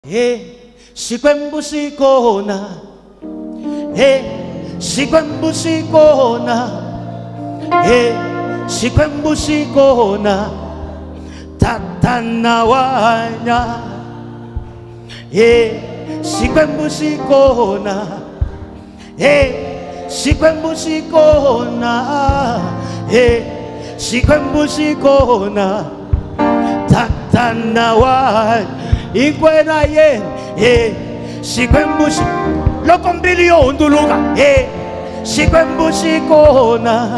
XIKWEMBU XIKONA, XIKWEMBU XIKONA, XIKWEMBU XIKONA, TATANA HANYA, XIKWEMBU XIKONA, XIKWEMBU XIKONA, XIKWEMBU XIKONA, TATANA HANYA. Inkwena XIKWEMBU loko mbili yo hunduluka XIKWEMBU XIKONA,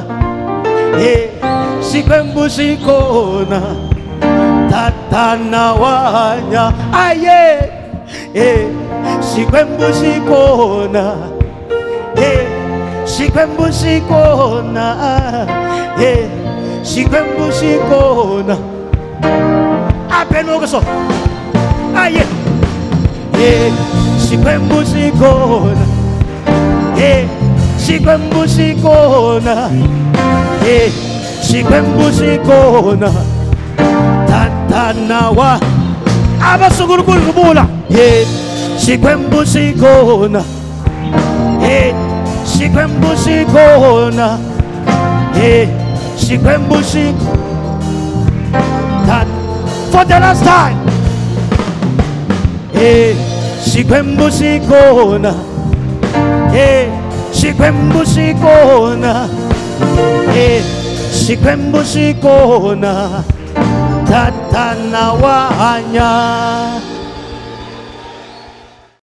XIKWEMBU XIKONA, TATANA HANYA. XIKWEMBU XIKONA, XIKWEMBU XIKONA, XIKWEMBU XIKONA. Apenoso. XIKWEMBU XIKONA, XIKWEMBU XIKONA, XIKWEMBU XIKONA, TATANA HANYA. Abasugurukuru kubula XIKWEMBU XIKONA, XIKWEMBU XIKONA, XIKWEMBU XIKONA. For the last time. XIKWEMBU XIKONA, XIKWEMBU XIKONA, XIKWEMBU XIKONA, TATANA HANYA.